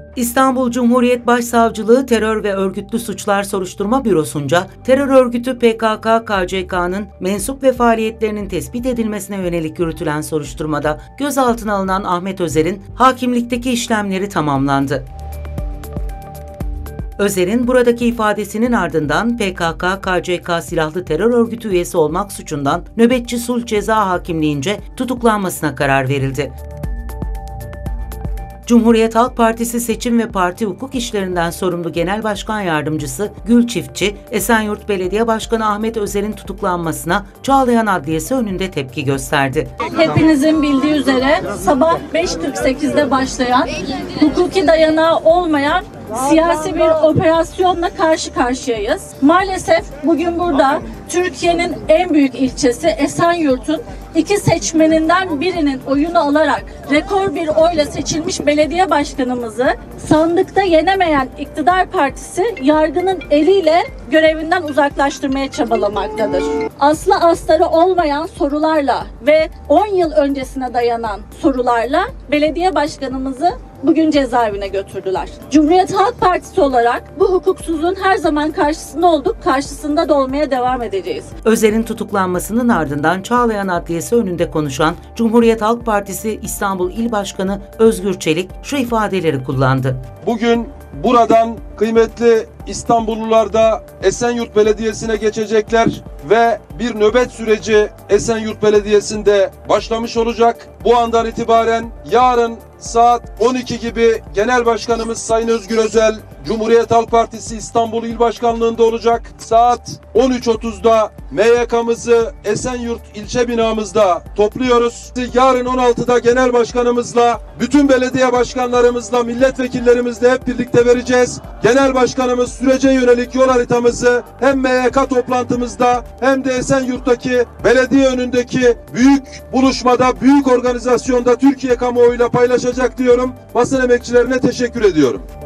İstanbul Cumhuriyet Başsavcılığı Terör ve Örgütlü Suçlar Soruşturma Bürosu'nca terör örgütü PKK-KCK'nın mensup ve faaliyetlerinin tespit edilmesine yönelik yürütülen soruşturmada gözaltına alınan Ahmet Özer'in hakimlikteki işlemleri tamamlandı. Özer'in buradaki ifadesinin ardından PKK-KCK silahlı terör örgütü üyesi olmak suçundan nöbetçi sulh ceza hakimliğince tutuklanmasına karar verildi. Cumhuriyet Halk Partisi Seçim ve Parti Hukuk İşlerinden sorumlu Genel Başkan Yardımcısı Gül Çiftçi, Esenyurt Belediye Başkanı Ahmet Özer'in tutuklanmasına Çağlayan Adliyesi önünde tepki gösterdi. Hepinizin bildiği üzere sabah 5.48'de başlayan, hukuki dayanağı olmayan siyasi bir operasyonla karşı karşıyayız. Maalesef bugün burada Türkiye'nin en büyük ilçesi Esenyurt'un iki seçmeninden birinin oyunu alarak rekor bir oyla seçilmiş belediye başkanımızı sandıkta yenemeyen iktidar partisi yargının eliyle görevinden uzaklaştırmaya çabalamaktadır. Aslı astarı olmayan sorularla ve 10 yıl öncesine dayanan sorularla belediye başkanımızı bugün cezaevine götürdüler. Cumhuriyet Halk Partisi olarak bu hukuksuzluğun her zaman karşısında olduk, karşısında da olmaya devam edeceğiz. Özer'in tutuklanmasının ardından Çağlayan Adliyesi önünde konuşan Cumhuriyet Halk Partisi İstanbul İl Başkanı Özgür Çelik şu ifadeleri kullandı. Bugün buradan kıymetli İstanbullular da Esenyurt Belediyesi'ne geçecekler ve bir nöbet süreci Esenyurt Belediyesi'nde başlamış olacak. Bu andan itibaren yarın saat 12 gibi Genel Başkanımız Sayın Özgür Özel Cumhuriyet Halk Partisi İstanbul İl Başkanlığı'nda olacak. Saat 13.30'da MYK'mızı Esenyurt ilçe binamızda topluyoruz. Yarın 16'da Genel Başkanımızla, bütün belediye başkanlarımızla, milletvekillerimizle hep birlikte vereceğiz. Genel Başkanımız sürece yönelik yol haritamızı hem MYK toplantımızda hem de Esenyurt'taki belediye önündeki büyük buluşmada, büyük organizasyonda Türkiye kamuoyuyla paylaşacak diyorum. Basın emekçilerine teşekkür ediyorum.